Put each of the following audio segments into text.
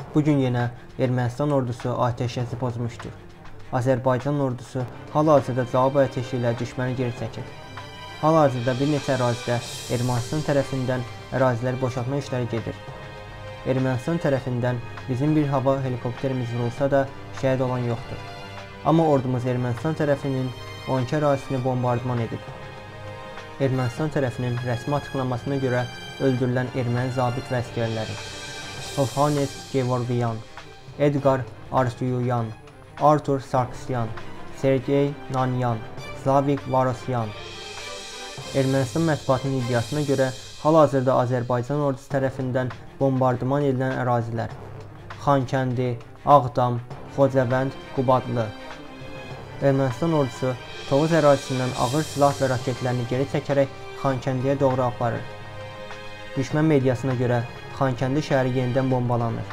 Bugün yenə Ermənistan ordusu atəşkəsi pozmuşdur. Azərbaycan ordusu hal-hazırda cavab atəşi ilə düşməni geri çəkir. Hal-hazırda bir neçə ərazidə Ermənistan tərəfindən ərazilər boşaltma işləri gedir. Ermənistan tərəfindən bizim bir hava helikopterimiz vurulsa da şəhid olan yoxdur. Amma ordumuz Ermənistan tərəfinin 12 ərazisini bombardman edib. Ermənistan tərəfinin rəsmi açıqlamasına görə öldürülən erməni zabit və əsgərləri: Hovhannes Gevorgyan, Edgar Artyuyan, Artur Sarkisyan, Sergey Nanyan, Slavik Varosyan. Ermənistan mətbuatının iddiasına görə hal-hazırda Azərbaycan ordusu tərəfindən bombardman edilən ərazilər: Xankəndi, Ağdam, Xocavənd, Qubadlı. Ermənistan ordusu Tovuz ərazisindən ağır silah və raketlərini geri çəkərək Xankəndiyə doğru aparır. Düşmən mediasına görə Xankəndi şəhəri yenidən bombalanır.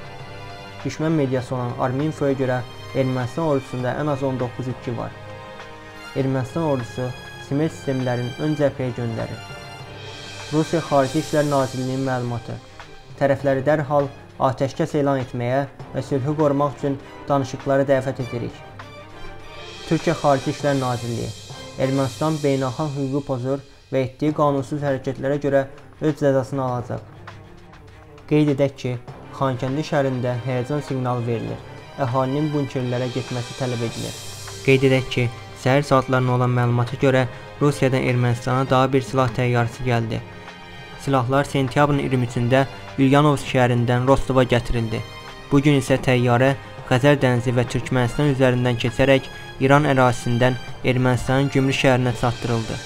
Düşmən mediası olan Arminfoya görə Ermənistan ordusunda ən az 19 itki var. Ermənistan ordusu simet sistemlərini ön cəbhəyə göndərir. Rusiya Xarici İşlər Nazirliyinin məlumatı: tərəfləri dərhal atəşkəs elan etməyə və sülhü qorumaq üçün danışıqlara dəvət edirik. Türkiyə Xarici İşlər Nazirliyi: Ermənistan beynəlxalq hüququ pozur və etdiyi qanunsuz hərəkətlərə görə öz cəzasını alacaq. Qeyd edək ki, Xankəndi şəhərində həyəcan siqnalı verilir. Əhalinin bunkerlərə getməsi tələb edilir. Qeyd edək ki, səhər saatlarına olan məlumata görə Rusiyadan Ermənistana daha bir silah təyyarəsi gəldi. Silahlar sentyabrın 23-də Ulyanovsk şəhərindən Rostova gətirildi. Bugün isə təyyarə Xəzər dənizi və Türkmənistan üzərindən keçərək İran ərazisindən Ermənistanın Gümrük şəhərinə çatdırıldı.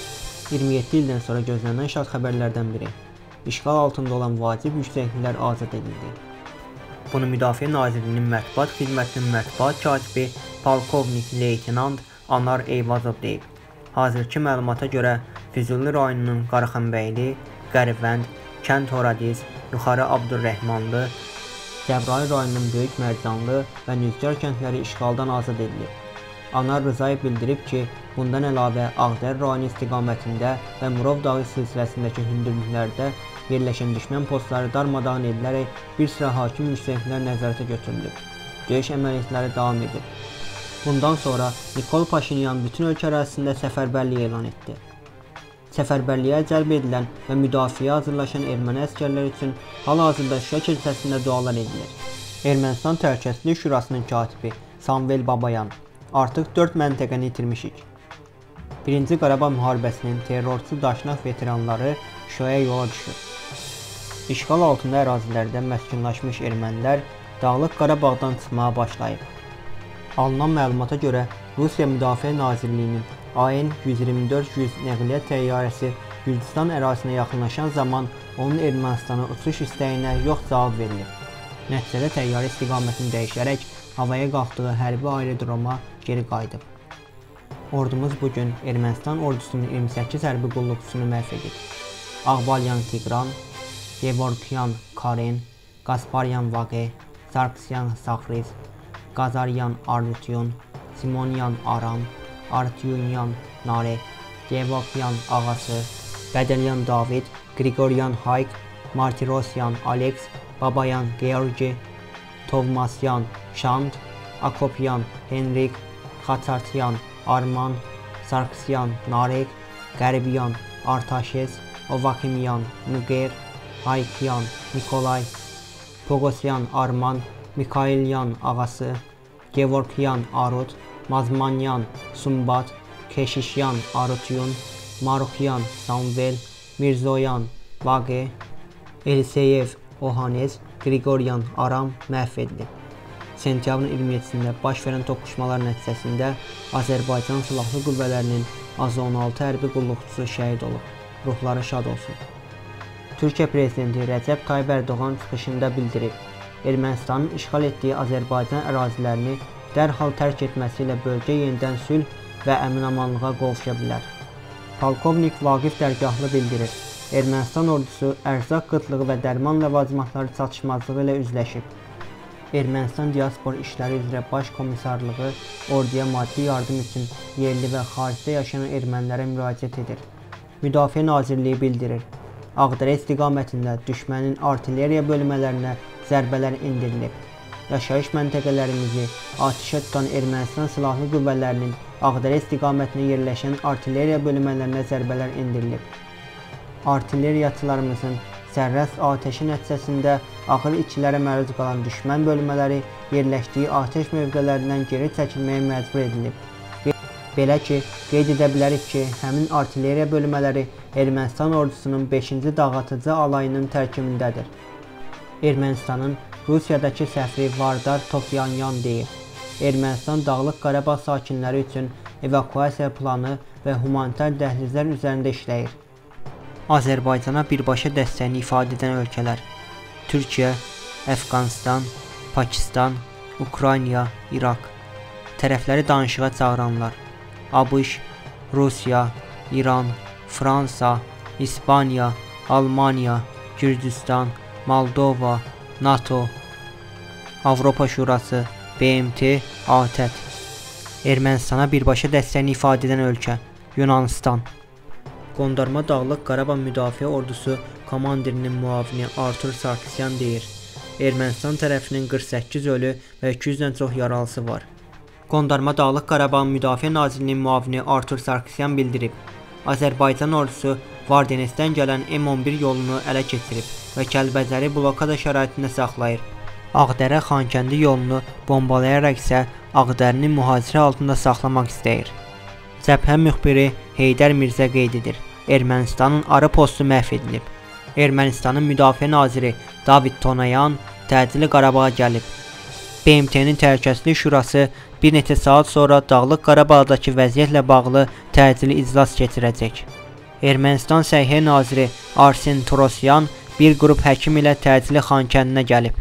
27 ildən sonra gözlənilən şad xəbərlərdən biri: İşğal altında olan vacib yüksəklilər azad edildi. Bunu Müdafiə Nazirliyinin mətbuat xidmətinin mətbuat katibi Polkovnik Leytenant Anar Eyvazov deyib. Hazırki məlumata görə Füzuli rayonunun Qaraxanbəyli, Qərvənd, Kənd Horadiz, Yuxarı Abdurrəhmanlı, Cəbrayıl rayonunun Böyük Mərcanlı və Nüzgar kəndləri işğaldan azad edilib. Anar Rızayev bildirib ki, bundan əlavə Ağdərə rayonu istiqamətində və Murov dağı silsiləsindəki hündürlüklərdə yerləşən düşmən postları darmadağın edilərək bir sıra hakim yüksəkliklər nəzarətə götürülüb. Döyüş əməliyyatları davam edir. Bundan sonra Nikol Paşinyan bütün ölkə ərazisində səfərbərlik elan etdi. Səfərbərliyə cəlb edilən və müdafiəyə hazırlaşan erməni əsgərlər üçün hal-hazırda Şuşa kilsəsində dualar edilir. Ermənistan Təhlükəsizlik Şurasının katibi Samvel Babayan: Artıq 4 məntəqəni itirmişik. 1-ci Qarabağ müharibəsinin terrorçu daşnaq veteranları Şuşaya yola düşür. İşğal altında ərazilərdə məskunlaşmış ermənilər Dağlıq Qarabağdan çıxmağa başlayıb. Alınan məlumata görə Rusiya Müdafiə Nazirliyinin AN-124-100 nəqliyyat təyyarəsi Gürcüstan ərazisinə yaxınlaşan zaman onun Ermənistana uçuş istəyinə yox cavab verilib. Nəticədə təyyarə istiqamətini dəyişərək havaya qalxdığı hərbi aerodroma geri qayıdıb. Ordumuz bugün Ermənistan ordusunun 28 hərbi qulluqçusunu məhv edib. Ağbalyan Tigran, Gevorgyan Karen, Gasparyan Vage, Sarkisyan Saxriz, Qazaryan Artyun, Simonyan Aram, Artyunyan Narek, Gevorgyan Ağası, Bədəlyan David, Grigoryan Hayk, Martirosyan Alex, Babayan Georgi, Tovmasyan Şant, Akopyan Henrik, Xaçartyan Arman, Sarkisyan Narek, Qəribyan Artaşes, Ovakimyan Nuger, Haykyan Nikolay, Pogosyan Arman, Mikhailyan Ağası, Gevorgyan Arut, Mazmanyan Sumbat, Keşişyan Arutyun, Marukyan Samvel, Mirzoyan Vage, Eliseyev Ohanes, Grigoryan Aram məhv edilib. Sentyabrın 27-sində baş verən toqquşmalar nəticəsində Azərbaycan Silahlı Qüvvələrinin azı 16 hərbi qulluqçusu şəhid olub. Ruhları şad olsun. Türkiyə Prezidenti Rəcəb Tayyip Ərdoğan çıxışında bildirib: Ermənistanın işğal etdiyi Azərbaycan ərazilərini dərhal tərk etməsi ilə bölgə yenidən sülh və əmin-amanlığa qovuşa bilər. Polkovnik Vaqif Dərgahlı bildirir: Ermənistan ordusu ərzaq qıtlığı və dərman ləvazimatları çatışmazlığı ilə üzləşib. Ermənistan Diaspor İşləri üzrə Baş Komissarlığı orduya maddi yardım üçün yerli və xaricdə yaşayan ermənilərə müraciət edir. Müdafiə Nazirliyi bildirir: Ağdərə istiqamətində düşmənin artilleriya bölmələrinə zərbələr endirilib. Yaşayış məntəqələrimizi atəşə tutan Ermənistan silahlı qüvvələrinin Ağdərə istiqamətində yerləşən artilleriya bölmələrinə zərbələr endirilib. Artilleriyaçılarımızın sərrast atəşi nəticəsində ağır itkilərə məruz qalan düşmən bölmələri yerləşdiyi atəş mövqələrindən geri çəkilməyə məcbur edilib. Belə ki, qeyd edə bilərik ki, həmin artilleriya bölmələri Ermənistan ordusunun 5-ci dağıtıcı alayının tərkibindədir. Ermənistanın Rusiyadakı səfiri Vardar Tokyanyan deyib, Ermənistan Dağlıq Qarabağ sakinləri üçün evakuasiya planı və humanitar dəhlizlər üzərində işləyir. Azərbaycana birbaşa dəstəyini ifadə edən ölkələr Türkiyə, Əfqanistan, Pakistan, Ukrayna, İraq. Tərəfləri danışığa çağıranlar ABŞ, Rusiya, İran, Fransa, İspaniya, Almaniya, Gürcüstan, Moldova, NATO, Avropa Şurası, BMT, ATƏT. Ermənistana birbaşa dəstəyini ifadə edən ölkə Yunanistan. Qondarma Dağlıq Qarabağ Müdafiə Ordusu komandirinin müavini Artur Sarkisyan deyir, Ermənistan tərəfinin 48 ölü və 200-dən çox yaralısı var. Qondarma Dağlıq Qarabağ Müdafiə Nazirinin müavini Artur Sarkisyan bildirib, Azərbaycan ordusu Vardenesdən gələn M11 yolunu ələ keçirib və Kəlbəcəri blokada şəraitində saxlayır. Ağdərə Xankəndi yolunu bombalayaraq isə Ağdərini mühasirə altında saxlamaq istəyir. Cəbhə müxbiri Heydər Mirzə qeyd edir, Ermənistanın arı postu məhv edilib. Ermənistanın Müdafiə Naziri David Tonayan təcili Qarabağa gəlib. BMT-nin Təhlükəsizlik Şurası bir neçə saat sonra Dağlıq Qarabağdakı vəziyyətlə bağlı təcili iclas keçirəcək. Ermənistan Səhiyyə Naziri Arsen Torosyan bir qrup həkim ilə təcili Xankəndinə gəlib.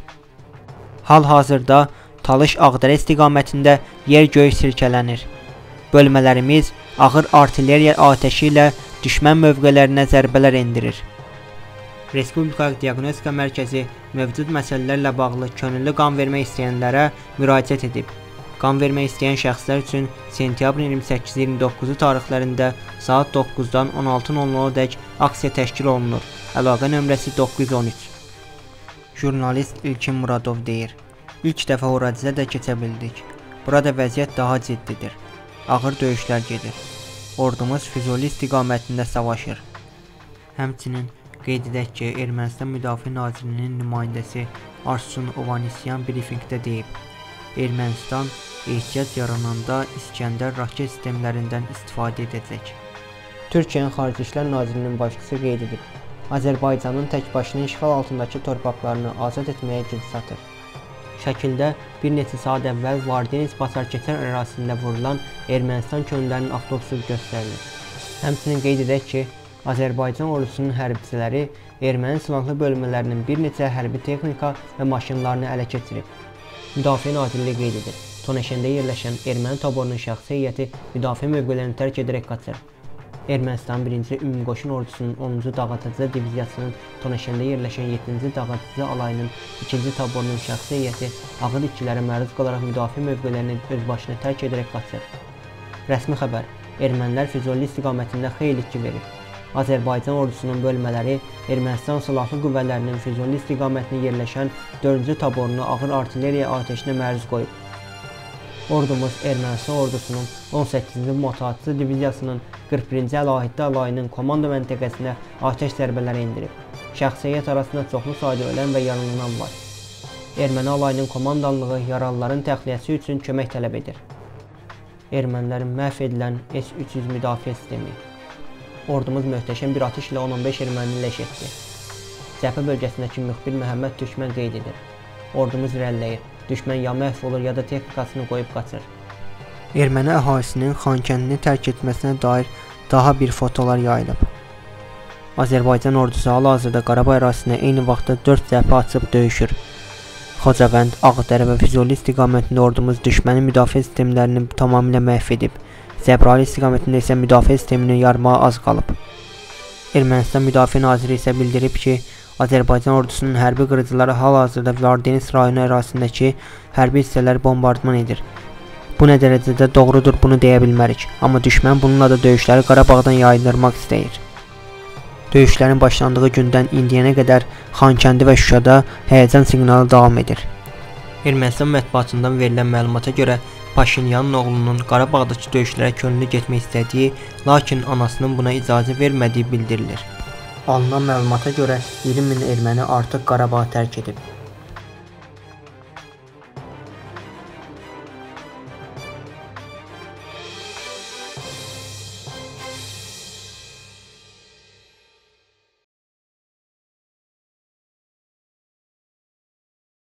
Hal-hazırda Talış Ağdərə istiqamətində yer-göy silkələnir. Bölmələrimiz ağır artilleriya atəşi ilə düşmən mövqələrinə zərbələr endirir. Respublika Diaqnostika Mərkəzi mövcud məsələlərlə bağlı könüllü qan vermək istəyənlərə müraciət edib. Qan vermək istəyən şəxslər üçün sentyabrın 28-29 tarixlərində saat 9-dan 16:00-dək aksiya təşkil olunur. Əlaqə nömrəsi 913. Jurnalist İlkin Muradov deyir, İlk dəfə Horadisə də keçə bildik. Burada vəziyyət daha ciddidir. Ağır döyüşlər gedir. Ordumuz Füzuli istiqamətində savaşır. Həmçinin qeyd edək ki, Ermənistan Müdafiə Nazirinin nümayəndəsi Arsun Ovanesyan brifinqdə deyib, Ermənistan ehtiyac yarananda İskəndər raket sistemlərindən istifadə edəcək. Türkiyənin Xarici İşlər Nazirinin başçısı qeyd edib, Azərbaycanın təkbaşına işğal altındakı torpaqlarını azad etməyə güc satır. Şəkildə bir neçə saat əvvəl Vardenis Basarkeçər ərazisində vurulan Ermənistan könüllərinin avtobusu göstərilir. Həmçinin qeyd edək ki, Azərbaycan ordusunun hərbiçiləri erməni silahlı bölmələrinin bir neçə hərbi texnika və maşınlarını ələ keçirib. Müdafiə Nazirliyi qeyd edir, Toneşəndə yerləşən erməni taborunun şəxsi heyəti müdafiə mövqələrini tərk edərək qaçır. Ermənistan 1-ci Ümumqoşun ordusunun 10-cu Dağıtıcı diviziyasının Toneşəndə yerləşən 7-ci Dağıtıcı alayının 2-ci taborunun şəxsi heyəti ağır itkilərə məruz qalaraq müdafiə mövqələrini öz başına tərk edərək qaçır. Rəsmi xəbər, ermənilər Füzuli istiqamətində xeyli itki verir. Azərbaycan ordusunun bölmələri Ermənistan silahlı qüvvələrinin Füzuli istiqamətində yerləşən 4-cü taborunu ağır artilleriya atəşinə məruz qoyub. Ordumuz Ermənistan ordusunun 18-ci Motaatçı diviziyasının 41-ci Əlahiddə alayının komanda məntəqəsinə atəş zərbələri endirib. Şəxsi heyət arasında çoxlu sayda ölən və yaralanan var. Erməni alayının komandanlığı yaralıların təxliyəsi üçün kömək tələb edir. Ermənilərin məhv edilən S-300 müdafiə sistemi. Ordumuz möhtəşəm bir atış ilə 10-15 ermənini leş etdi. Cəbhə bölgəsindəki müxbir Məhəmməd Türkmən qeyd edir. Ordumuz irəliləyir. Düşmən ya məhv olur ya da texnikasını qoyub qaçır. Erməni əhalisinin Xankəndini tərk etməsinə dair daha bir fotolar yayılıb. Azərbaycan ordusu hal-hazırda Qarabağ ərazisində eyni vaxtda 4 cəbhə açıb döyüşür. Xocavənd, Ağdərə və Füzuli istiqamətində ordumuz düşmənin müdafiə sistemlərini tamamilə məhv edib. Zəbrali istiqamətində isə müdafiə sisteminin yarmağı az qalıb. Ermənistan Müdafiə Naziri isə bildirib ki, Azərbaycan ordusunun hərbi qırıcıları hal-hazırda Vardenis rayonu ərazisindəki hərbi hissələri bombardman edir. Bu nə dərəcədə doğrudur, bunu deyə bilmərik, amma düşmən bununla da döyüşləri Qarabağdan yayındırmaq istəyir. Döyüşlərin başlandığı gündən indiyənə qədər Xankəndi və Şuşada həyəcan siqnalı davam edir. Ermənistan mətbuatından verilən məlumata görə Paşinyanın oğlunun Qarabağdakı döyüşlərə könüllü getmək istədiyi, lakin anasının buna icazə vermədiyi bildirilir. Alınan məlumata görə 20 min erməni artıq Qarabağı tərk edib.